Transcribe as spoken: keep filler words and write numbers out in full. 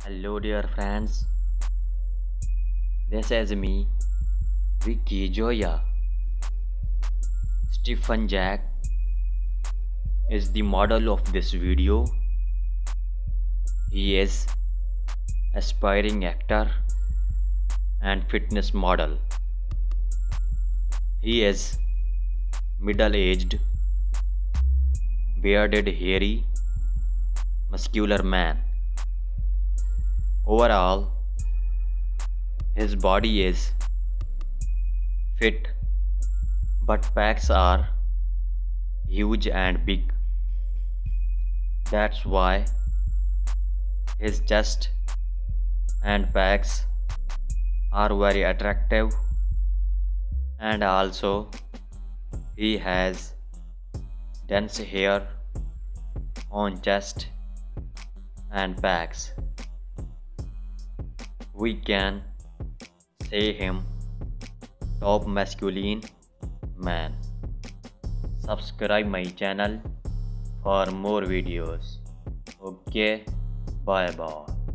Hello dear friends, this is me, Vicky Joya. Stephen Jack is the model of this video. He is aspiring actor and fitness model. He is middle-aged, bearded, hairy, muscular man. Overall, his body is fit, but pecs are huge and big. That's why his chest and pecs are very attractive, and also he has dense hair on chest and pecs. We can say him top masculine man. Subscribe my channel for more videos. Okay, bye bye.